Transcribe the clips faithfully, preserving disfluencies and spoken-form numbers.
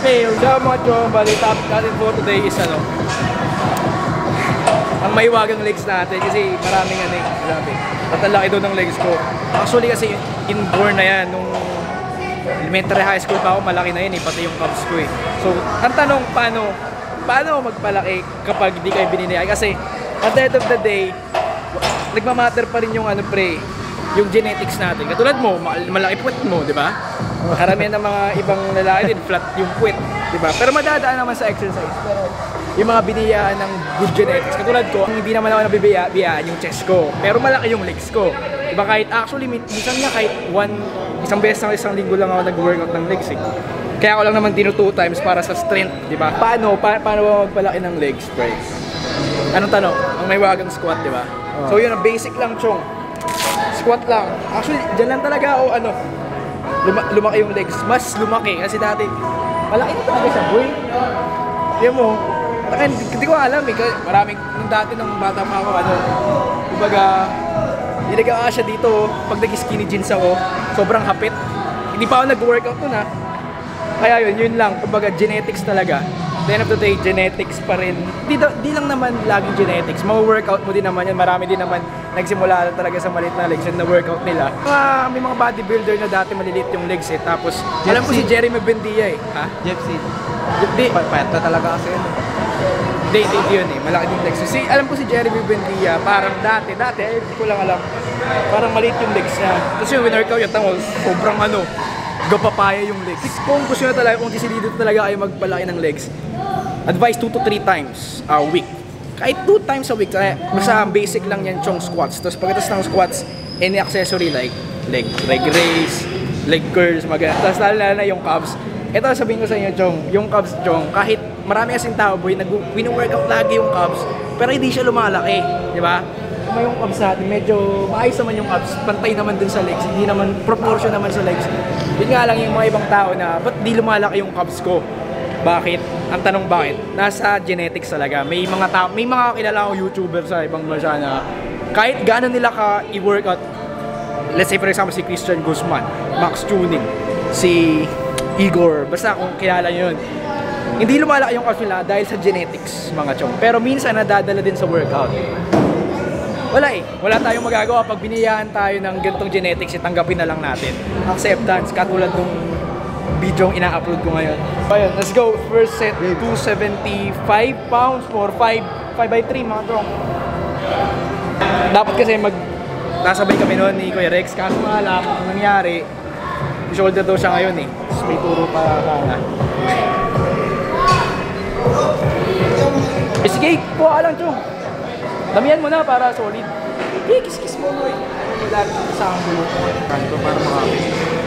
fail. So mga chong, bali top natin for today is ano, ang maiwagang legs natin kasi maraming ano eh, grabe. At ang laki doon ng legs ko. Actually kasi inborn na yan, nung elementary high school pa ako, malaki na yun eh, pati yung calves ko eh. So, ang tanong, paano, paano magpalaki kapag di kayo bininayaan? Kasi at the end of the day, nagmamatter pa rin yung ano pre, yung genetics natin. Katulad mo, malaki puwet mo, di ba? Karamihan ng mga ibang lalaki din, flat yung puwet, di ba? Pero madadaan naman sa exercise. Pero yung mga biniyaan ng good genetics, katulad ko, hindi naman ako nabibiyaan yung chest ko, pero malaki yung legs ko. Diba kahit actually, minsan nga kahit one, isang beses na isang linggo lang ako nag-workout ng legs eh. Kaya ako lang naman dino two times para sa strength, di ba? Paano? Pa paano magpalaki ng legs, pre? Anong tanong? Ang may wagang squat, di ba? Oh. So yun, basic lang, chong. Squat lang. Actually, dyan lang talaga ako, ano, luma lumaki yung legs. Mas lumaki kasi dati, malaki na talaga siya, boy. Yan mo. Hindi ko alam eh, maraming, nung dati nung bata pa ako, ano, kumbaga, nilagawa siya dito, pag nag-skinny jeans ako, sobrang hapit. Hindi pa ako nag-workout nun ha. Kaya yun, yun lang, kumbaga genetics talaga. At the end of the day, genetics pa rin. Di, di lang naman laging genetics, ma-workout mo din naman yan, marami din naman nagsimula talaga sa maliit na legs and na-workout nila. Uh, may mga bodybuilder na dati maliliit yung legs eh, tapos Jeff alam ko si Jeremy Buendia eh. Ha? Jeff Seed. Di. Payat na talaga kasi yun. Hindi, hindi yun eh. Malaki yung legs. Si, alam ko si Jeremy Buendia, parang dati, dati, eh, hindi ko lang alam. Parang maliit yung legs niya. Tapos yung winner-workout yung tangol, sobrang ano, gapapaya yung legs. Kung gusto nyo talaga, kung disidido talaga kayo magpalaki ng legs, advice two to three times a week. Kahit two times a week, kaya basta basic lang yan chong squats. Tapos pagkatapos ng squats, any accessory like leg, leg raise, leg curls, maganda. Tapos lalo na yung calves. Ito sabihin ko sa inyo, chong, yung calves, chong, kahit marami kasing tao, boy, nag-workout lagi yung calves, pero hindi siya lumalaki, di ba? Kung yung calves natin, medyo maayos naman yung calves, pantay naman dun sa legs, hindi naman, proportion naman sa legs. Yun nga lang yung mga ibang tao na, ba't di lumalaki yung calves ko? Bakit? Ang tanong bakit? Nasa genetics talaga. May mga tao, may mga kilala akong YouTuber sa ibang bansa na kahit gaano nila ka i-workout, let's say for example si Christian Guzman, Max Tuning, si Igor, basta kung kilala nyo yun, hindi lumalaki yung calves nila dahil sa genetics, mga chong. Pero minsan nadadala din sa workout. Wala eh. Wala tayong magagawa pag biniyaan tayo ng ganitong genetics, itanggapin na lang natin. Acceptance, katulad nung video yung ina-upload ko ngayon. Ayun, let's go. First set, two seventy-five pounds for five by three, mga chong. Dapat kasi mag nasabay kami noon ni Kuya Rex, kaso nga lang, ang nangyari, shoulder daw siya ngayon eh. Tapos may turo pa sana. Eh, sige, kuha lang, chong. Damihan mo na para solid. Eh, kiss-kiss mo mo eh. Wala sa ang gulo. Kanto para makapit.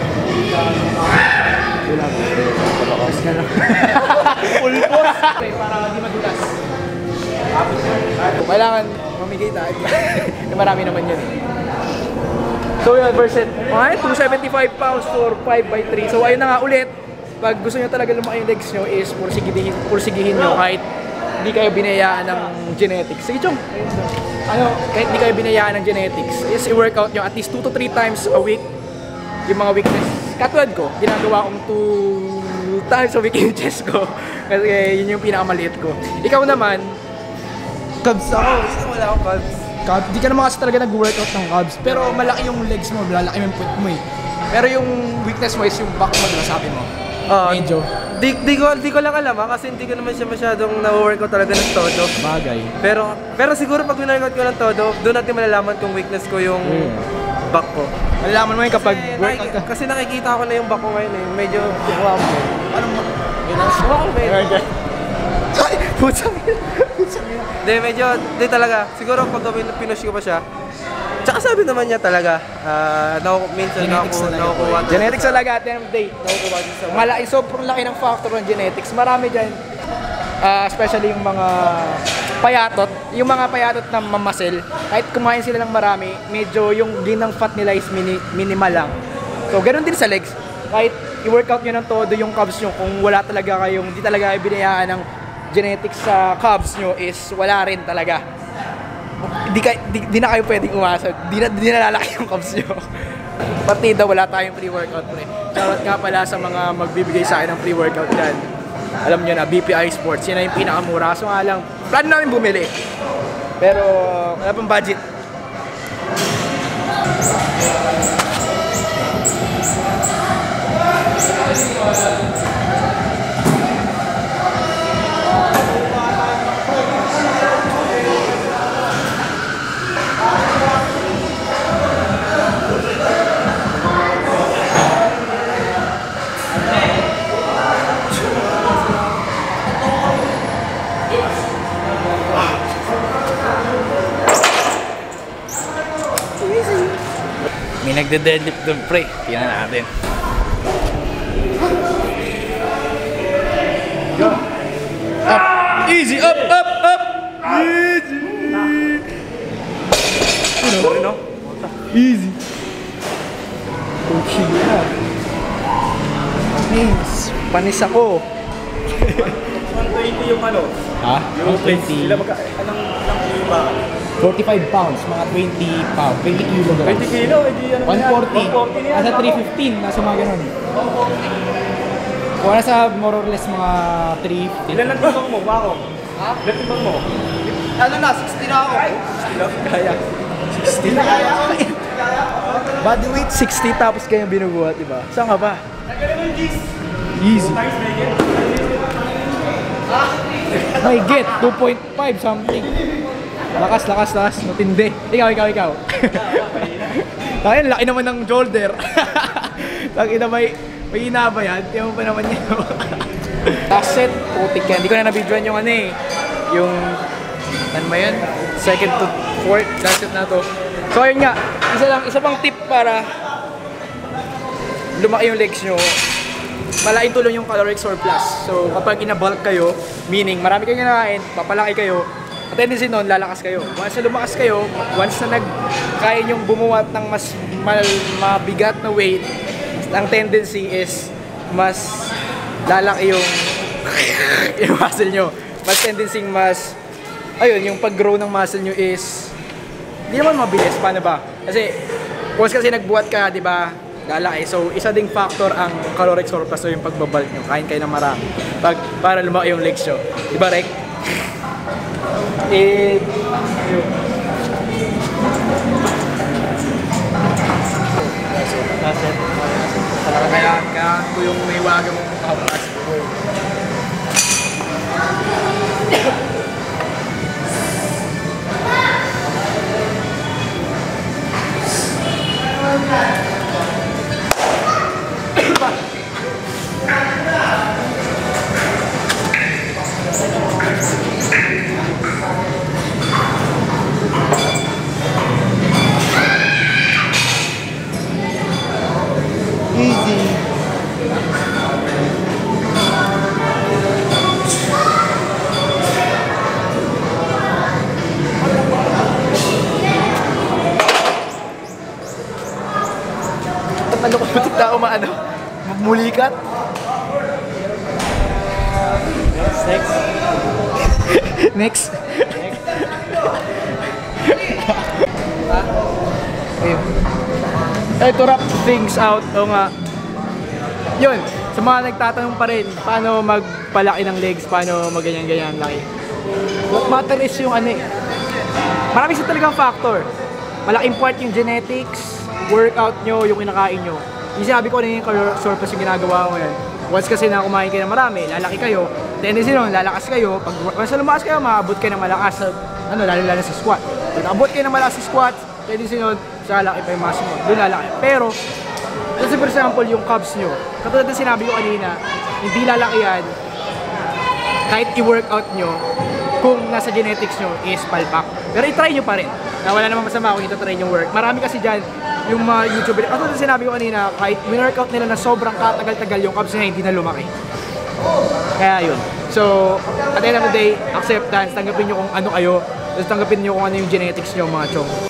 Wala. Palakas ka lang. Pulpos! Para hindi madulas. Kailangan mamigay tayo. Marami naman yun eh. So yun, first set. Okay, two seventy-five pounds for five by three. So ayun na nga ulit. Pag gusto nyo talaga lumaki yung legs nyo is pursigihin, pursigihin nyo kahit hindi kayo binayaan ng genetics. Sige, chong. Ano, kahit hindi kayo binayaan ng genetics, is i-workout nyo at least two to three times a week yung mga weakness. Katulad ko, ginagawa kong two times a week yung chest ko. Kasi yun yung pinakamaliit ko. Ikaw naman, Calves ako. Wala akong calves. calves, di ka naman kasi talaga nag-workout ng calves. Pero malaki yung legs mo, malaki yung foot mo eh. Pero yung weakness mo is yung back mo, diba sabi mo? Uh, Medyo. Di, di, ko, di ko lang alam ha, kasi hindi ko naman siya masyadong na-workout talaga ng todo. Bagay. Pero pero siguro pag winarkout ko ng todo, doon natin malalaman kung weakness ko yung mm. back ko. Malalaman mo yun kapag kasi, workout ka. Kasi nakikita ko na yung back ko ngayon eh, medyo wow mo. Anong mo? Wow mo eh. Ay! Putsang yun! Hindi, medyo, hindi talaga. Siguro pag pinush ko pa siya, tsaka sabi naman niya talaga, uh, naku, minsan nakukuha. Genetics talaga at the end of the day. Nakukuha din sa malaki, sobrang laki ng factor ng genetics. Marami dyan, uh, especially yung mga payatot, yung mga payatot na mamasil, kahit kumain sila ng marami, medyo yung gain ng fat nila is mini, minimal lang. So, ganoon din sa legs. Kahit i-workout nyo ng todo yung calves nyo, kung wala talaga kayong, di talaga kayo binayaan ng genetics sa calves nyo, is wala rin talaga. Di, ka, di, di na kayo pwedeng umasa, di na, di na lalaki yung calves nyo. Partida, wala tayong pre-workout pre. Shoutout nga pala sa mga magbibigay sa akin ng pre-workout dyan. alam nyo na, B P I Sports, yun na yung pinakamura. So nga lang, plan namin bumili. Pero wala pang budget. May nagde-deadlift doon, pre. Tingnan natin. Go. Up. Easy. Up, up, up. Easy. Ano? Ano? Easy. Okay. Nice. Panis ako. one twenty yung ano? Ha? Yung twenty. Sila magka... Anong... Anong kilo ba? forty-five pounds, mga twenty pounds, twenty kilograms. twenty kilo, hindi ano one forty. one forty niya. Nasa three fifteen, nasa mga ganun. Kung nasa more or less mga three fifteen. Ilan lang timbang mo, Mako? Ha? Ilan timbang mo? Ano na, sixty na ako. sixty lang? Kaya. sixty na kaya. Body weight sixty tapos kayo binubuhat, di ba? Saan ka ba? Nagkaroon yung G's. Easy. Times naked. My get, two point five something. Lakas, lakas, lakas. Matindi. Ikaw, ikaw, ikaw. Kaya, laki naman ng shoulder. Laki na may, may inaba yan. Tiyan mo pa naman yan. Last set, putik yan. Hindi ko na nabidyoan yung ano eh. Yung, ano ba yan? Second to fourth, last set na to. So ayun nga, isa lang, isa pang tip para lumaki yung legs nyo. Malaking tulong yung caloric surplus. So kapag ina-bulk kayo, meaning marami kayong kinakain, papalaki kayo, at tendency nun, lalakas kayo. Once na lumakas kayo, once na nag-kaya nyong bumuhat ng mas mal, mabigat na weight, ang tendency is mas lalaki yung yung muscle nyo. Mas tendency mas, ayun, yung pag-grow ng muscle nyo is hindi naman mabilis. Paano ba? Kasi, once kasi nagbuhat ka, di ba, lalaki. So, isa ding factor ang caloric surplus o yung pagbabalik nyo. Kain kayo ng marami. Pag, para lumaki yung legs nyo. Di ba, Rek? Eh, yun. That's it. Talaga kaya, kaya ko yung may wagang mong kapas. Easy. Ano ko putik na ako maano? Magmulikat? Next. Next. Ayun. Eh, to wrap things out, o nga. Yun, sa mga nagtatanong pa rin, paano magpalaki ng legs, paano magganyan-ganyan laki. What matter is yung ano eh. Marami sa talagang factor. Malaking part yung genetics, workout nyo, yung kinakain nyo. Yung sabi ko na yung caloric surplus yung ginagawa ko yan. Once kasi na kumain kayo ng marami, lalaki kayo. Tendency nun, lalakas kayo. Pag once na lumakas kayo, maabot kayo ng malakas sa, ano, lalo-lalo sa squat. Pag naabot kayo ng malakas sa squat, tendency nun, sa lalaki pa yung muscle mo. Doon lalaki. Pero, kasi for example, yung calves nyo, katulad na sinabi ko kanina, hindi lalaki yan kahit i-workout nyo kung nasa genetics nyo is palpak. Pero i-try nyo pa rin. Na wala namang masama kung ito-try yung work. Marami kasi dyan, yung mga YouTuber, katulad na sinabi ko kanina, kahit win-workout nila na sobrang katagal-tagal yung calves nila, hindi na lumaki. Kaya yun. So, at the end of the day, acceptance, tanggapin nyo kung ano kayo, tapos tanggapin nyo kung ano yung genetics nyo mga chong.